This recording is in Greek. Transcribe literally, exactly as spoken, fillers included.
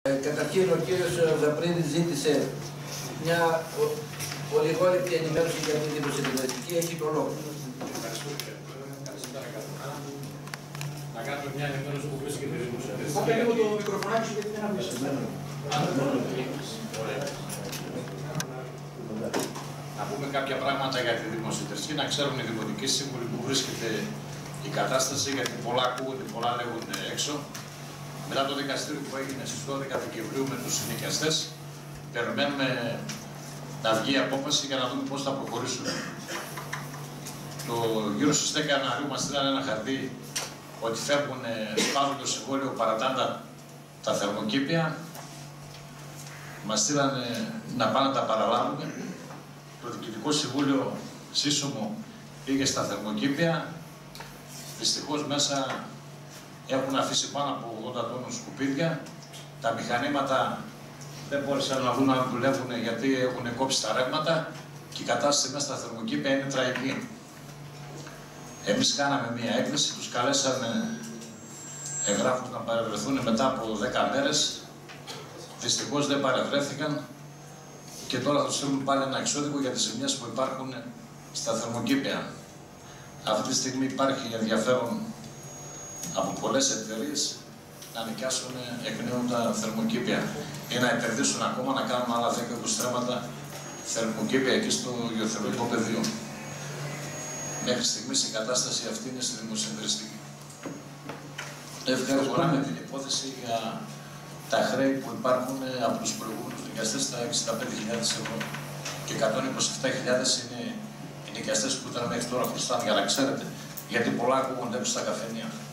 Ε, καταρχήν ο κύριος Δαπρίδης ζήτησε μια ολιγόλεπτη ενημέρωση για την δημοσιογραφική. Έχει το λόγο. Να κάνουμε μια ενημέρωση που βρίσκεται η δημοσιογραφική. Πάτε λίγο το μικροφωνάκι σου γιατί δεν ακούσεις. Να πούμε κάποια πράγματα για τη δημοσιογραφική, να ξέρουν οι δημοτικοί σύμβουλοι που βρίσκεται η κατάσταση, γιατί πολλά ακούγονται, πολλά λέγονται έξω. Μετά το δικαστήριο που έγινε στις δώδεκα Δεκεμβρίου με τους συνοικιαστές, περιμένουμε να βγει η απόφαση για να δούμε πώς θα προχωρήσουμε. Το γύρω στις δέκα Ιανουαρίου μας στείλανε ένα χαρτί ότι φεύγουν, σπάζουν το συμβόλαιο, παρατάντα τα θερμοκήπια. Μας στείλανε να πάνε να τα παραλάβουμε. Το Διοικητικό Συμβούλιο σύσσωμο πήγε στα θερμοκήπια. Δυστυχώς μέσα έχουν αφήσει πάνω από ογδόντα τόνους σκουπίδια. Τα μηχανήματα δεν μπόρεσαν να δουν αν δουλεύουν γιατί έχουν κόψει τα ρεύματα και η κατάσταση μέσα στα θερμοκήπια είναι τραγική. Εμείς κάναμε μία έκθεση, τους καλέσαμε εγγράφους να παρευρεθούν μετά από δέκα μέρες. Δυστυχώς δεν παρευρέθηκαν και τώρα θα τους στείλουν πάλι ένα εξώδικο για τις ζημιές που υπάρχουν στα θερμοκήπια. Αυτή τη στιγμή υπάρχει ενδιαφέρον από πολλές εταιρείες να νοικιάσουν εκ νέου τα θερμοκήπια ή να επενδύσουν ακόμα να κάνουν άλλα δέκα είκοσι στρέμματα θερμοκήπια εκεί στο γεωθερμικό πεδίο. Μέχρι στιγμής η κατάσταση αυτή είναι στη δημοσιογραφική. Ευχαριστούμε την υπόθεση για τα χρέη που υπάρχουν από τους προηγούμενους νοικιαστές στα εξήντα πέντε χιλιάδες ευρώ και εκατόν είκοσι επτά χιλιάδες είναι οι νοικιαστές που ήταν μέχρι τώρα χρωστάνε, για να ξέρετε, γιατί πολλά ακούγονται στα καφενεία.